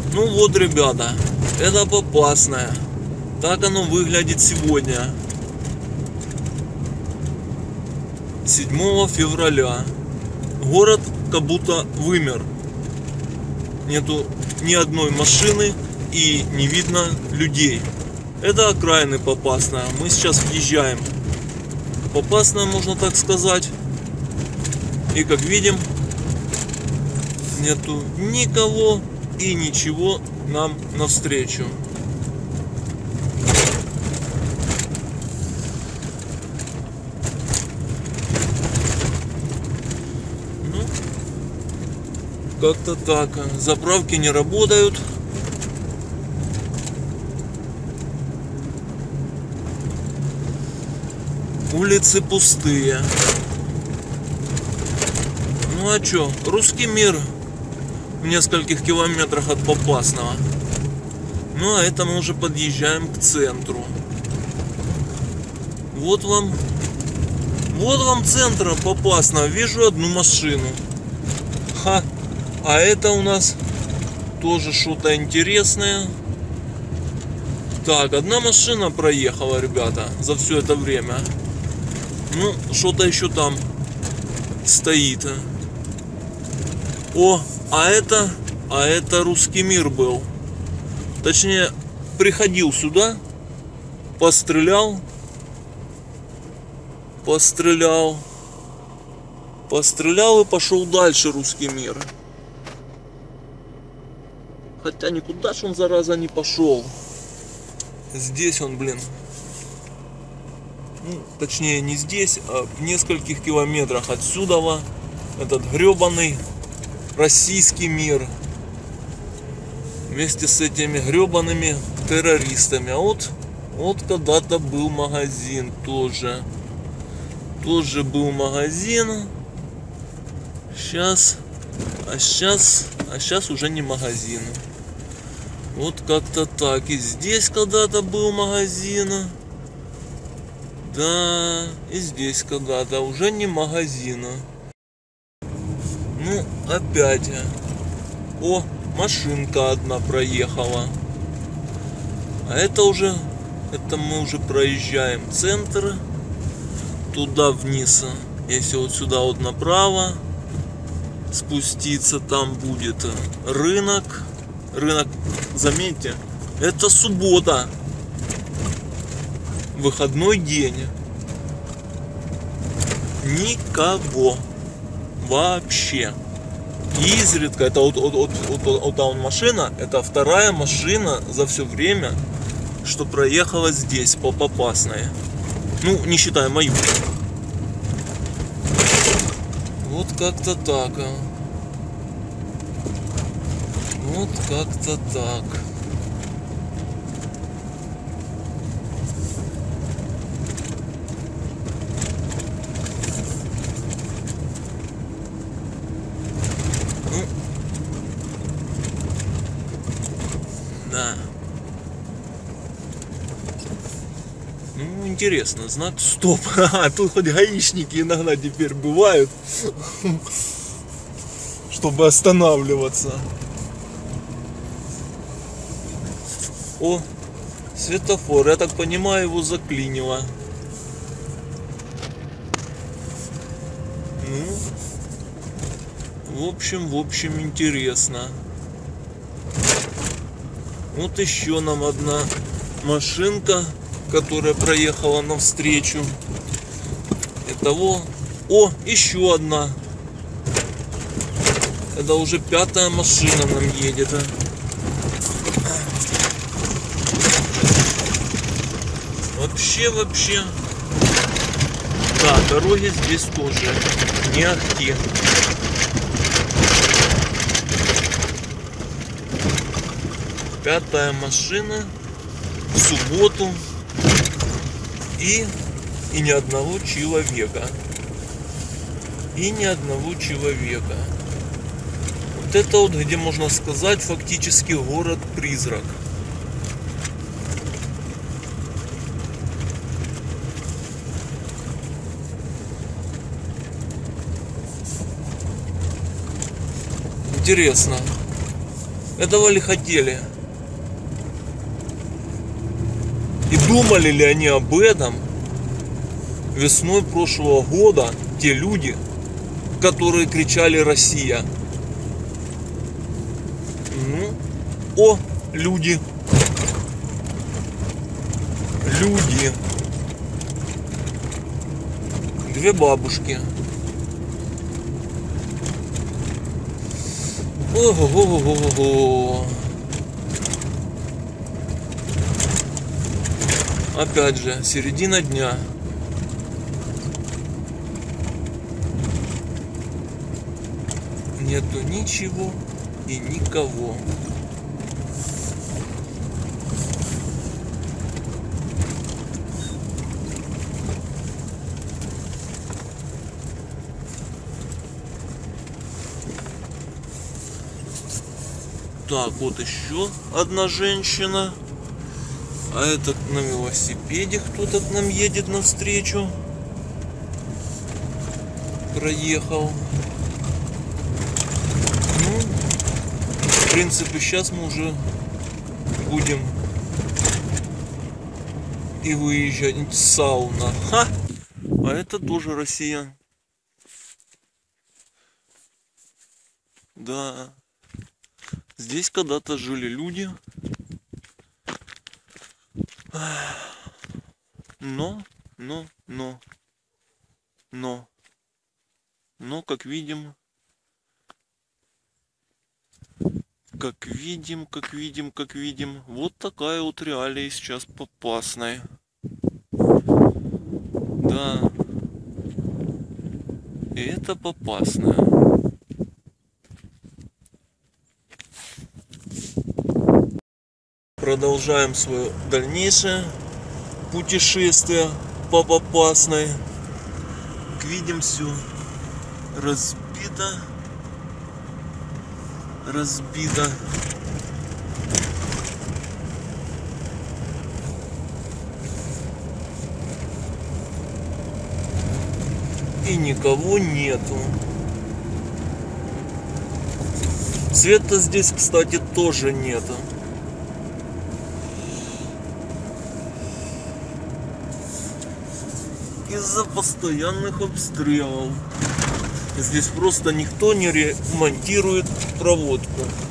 Ну вот, ребята, это Попасная. Так оно выглядит сегодня, 7 февраля. Город как будто вымер. Нету ни одной машины и не видно людей. Это окраины Попасная. Мы сейчас въезжаем в Попасная, можно так сказать. И как видим, нету никого и ничего нам навстречу. Ну, как-то так. Заправки не работают. Улицы пустые. Ну а чё, Русский мир в нескольких километрах от Попасного. Ну а это мы уже подъезжаем к центру. Вот вам центр Попасного. Вижу одну машину. Ха, а это у нас тоже что-то интересное. Так, одна машина проехала, ребята, за все это время. Ну, что-то еще там стоит. О, а это Русский мир был. Точнее, приходил сюда, пострелял и пошел дальше Русский мир. Хотя никуда ж он, зараза, не пошел. Здесь он, блин. Ну, точнее, не здесь, а в нескольких километрах отсюда. Этот гребаный Российский мир. Вместе с этими гребаными террористами. А вот когда-то был магазин тоже. Тоже был магазин. Сейчас уже не магазин. Вот как-то так. И здесь когда-то был магазин. Да, и здесь когда-то уже не магазин. Ну, опять. О, машинка одна проехала. А это мы уже проезжаем центр. Туда вниз. Если вот сюда вот направо спуститься, там будет рынок. Рынок, заметьте, это суббота. Выходной день. Никого. Вообще. И изредка, это вот там машина, это вторая машина за все время, что проехала здесь по Попасной. Ну, не считая мою. Вот как-то так. Вот как-то так. Да. Ну, интересно, знак стоп. Тут хоть гаишники иногда теперь бывают, чтобы останавливаться. О, светофор, я так понимаю, его заклинило. Ну, в общем, интересно. Вот еще нам одна машинка, которая проехала навстречу. Итого, о, еще одна. Это уже 5-я машина нам едет. Вообще. Да, дороги здесь тоже не ахти. Пятая машина в субботу и ни одного человека. Вот это вот, где можно сказать, фактически город-призрак. Интересно. Этого ли хотели? И думали ли они об этом весной прошлого года, те люди, которые кричали «Россия»? Ну, люди. Люди. Две бабушки. Ого-го-го-го-го. Опять же, середина дня. Нету ничего и никого. Так, вот еще одна женщина. А этот на велосипеде кто-то к нам едет навстречу. Проехал. Ну, в принципе, сейчас мы уже будем и выезжать. Сауна. Ха! А это тоже Россия. Да. Здесь когда-то жили люди. Но, как видим, вот такая вот реалия сейчас Попасной. Да. И это Попасная. Продолжаем свое дальнейшее путешествие по Попасной. Как видим, все разбито. И никого нету. Света здесь, кстати, тоже нету. Из-за постоянных обстрелов. Здесь просто никто не ремонтирует проводку.